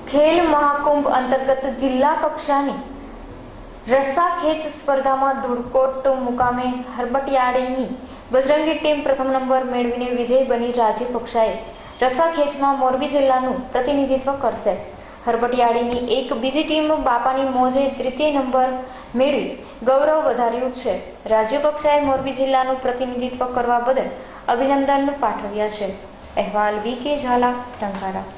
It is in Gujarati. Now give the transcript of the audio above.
ખેલ મહાકુંભ અંતર્ગત જિલ્લા કક્ષાની રસ્સા ખેંચ સ્પર્ધામાં ધુડકોટ મુકામે હરબટિયાળીની બજરંગી ટીમ પ્રથમ નંબર મેળવીને વિજય બની રાજ્ય કક્ષાએ રસ્સા ખેંચમાં મોરબી જિલ્લાનું પ્રતિનિધિત્વ કરશે. હરબટિયાળીની એક બીજી ટીમ બાપાની મોજે તૃતીય નંબર મેળવી ગૌરવ વધાર્યું છે. રાજ્ય કક્ષાએ મોરબી જિલ્લાનું પ્રતિનિધિત્વ કરવા બદલ અભિનંદન પાઠવ્યા છે. અહેવાલ વી.કે. ઝાલા, ટંકારા.